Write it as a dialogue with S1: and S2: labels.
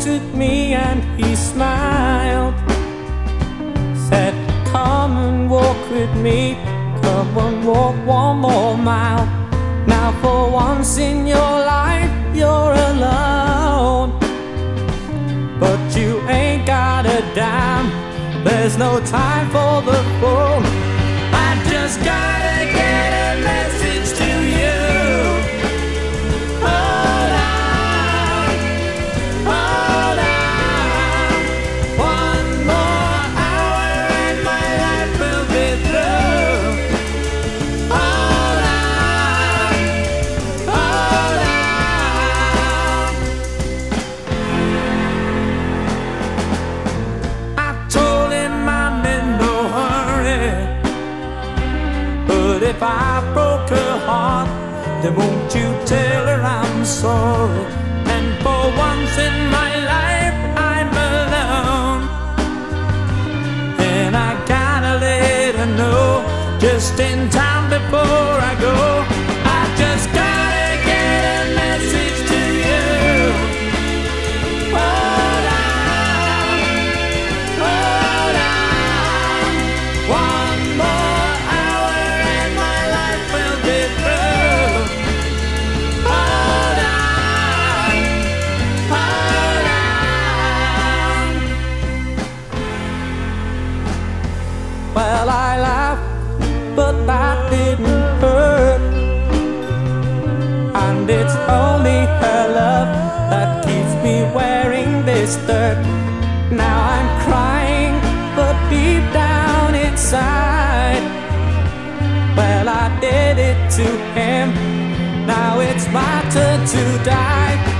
S1: looked at me and he smiled, said, "Come and walk with me, come and walk one more mile. Now for once in your life you're alone, but you ain't got a dime, there's no time for the phone. I just gotta get a message to you. Hold on, hold on. One more hour and my life will be through. Hold on, hold on." I told him I'm in no hurry, but if I broke her heart, then won't you tell her I'm sorry? And for once in my life I'm alone, and I gotta let her know just in time before I go. I just gotta get a message to you. Hold on, hold on. One more hour and my life will be through. Hold on, hold on. Well, I laughed, but that didn't hurt, and it's only her love that keeps me wearing this dirt. Now I'm crying, but deep down inside, well, I did it to him, now it's my turn to die.